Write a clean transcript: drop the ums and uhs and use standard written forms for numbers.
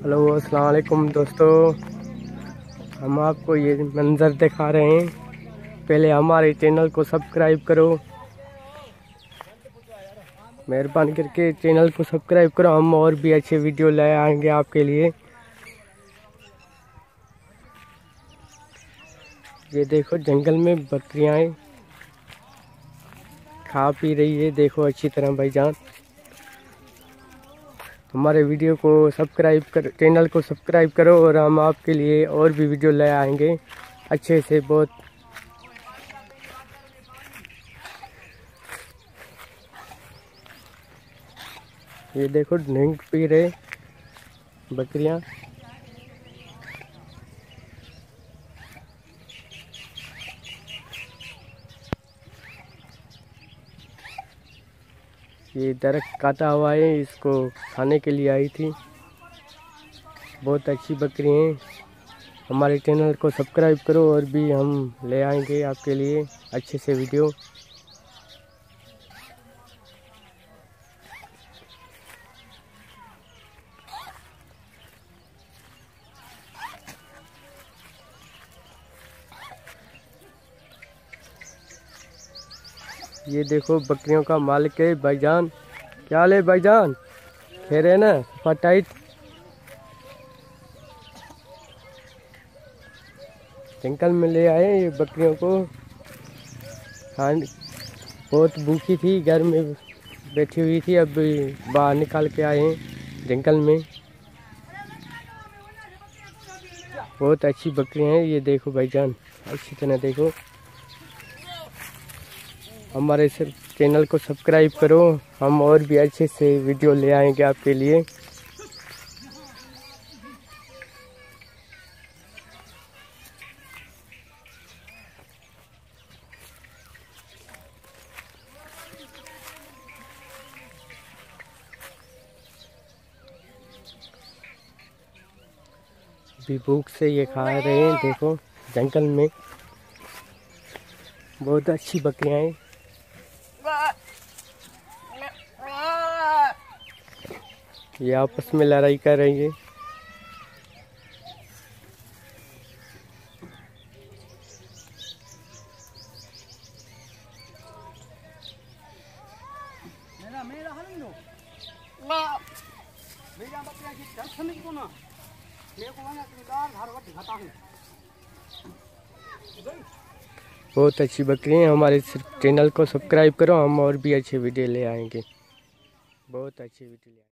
Hello अस्सलाम वालेकुम दोस्तों, हम आपको ये मंज़र दिखा रहे हैं। पहले हमारे चैनल को सब्सक्राइब करो, मेहरबानी करके चैनल को सब्सक्राइब करो। हम और भी अच्छे वीडियो ले आएंगे आपके लिए। ये देखो जंगल में बकरियां खा पी रही है, देखो अच्छी तरह भाईजान। हमारे वीडियो को सब्सक्राइब कर, चैनल को सब्सक्राइब करो और हम आपके लिए और भी वीडियो ले आएंगे अच्छे से बहुत। ये देखो ड्रिंक पी रहे बकरियां। ये दरख्त काटा हुआ है, इसको खाने के लिए आई थी। बहुत अच्छी बकरी हैं। हमारे चैनल को सब्सक्राइब करो और भी हम ले आएंगे आपके लिए अच्छे से वीडियो। ये देखो बकरियों का मालिक है भाईजान। क्या हाल है भाईजान? खैर है ना? टाइट। जंगल में ले आए ये बकरियों को। खान बहुत भूखी थी, घर में बैठी हुई थी, अब बाहर निकाल के आए हैं जंगल में। बहुत अच्छी बकरियां हैं। ये देखो भाईजान, अच्छी तरह देखो। हमारे चैनल को सब्सक्राइब करो, हम और भी अच्छे से वीडियो ले आएंगे आपके लिए। भी भूख से ये खा रहे हैं, देखो जंगल में। बहुत अच्छी बकरियां हैं। ये आपस में लड़ाई कर रही है। बहुत अच्छी बकरी हैं। हमारे चैनल को सब्सक्राइब करो, हम और भी अच्छे वीडियो ले आएंगे। बहुत अच्छी वीडियो ले